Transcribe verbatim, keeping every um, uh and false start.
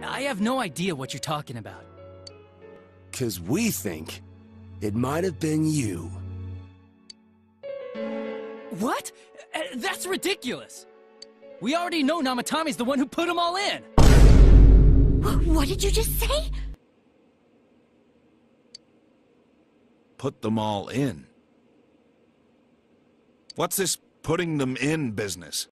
I have no idea what you're talking about. 'Cause we think it might have been you. What? Uh, That's ridiculous! We already know Namatami's the one who put them all in! Wh- What did you just say? Put them all in. What's this putting them in business?